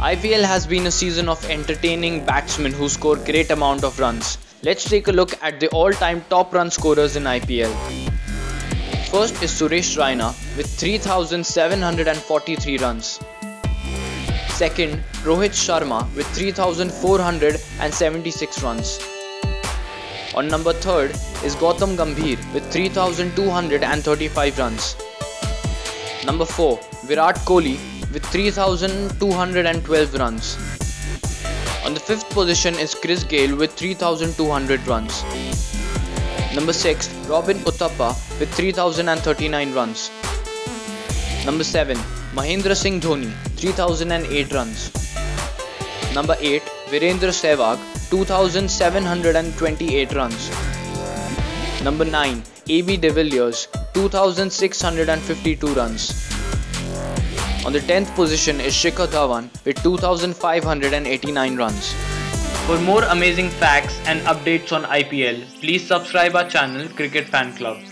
IPL has been a season of entertaining batsmen who score great amount of runs. Let's take a look at the all-time top run scorers in IPL. First is Suresh Raina with 3,743 runs. Second, Rohit Sharma with 3,476 runs. On number 3rd is Gautam Gambhir with 3,235 runs. Number 4, Virat Kohli with 3,212 runs. On the 5th position is Chris Gayle with 3,200 runs. Number 6, Robin Uthappa with 3,039 runs. Number 7, Mahendra Singh Dhoni, 3,008 runs. Number 8, Virendra Sehwag, 2,728 runs. Number 9, AB de Villiers, 2,652 runs. On the 10th position is Shikhar Dhawan with 2,589 runs. For more amazing facts and updates on IPL, please subscribe our channel Cricket Fan Club.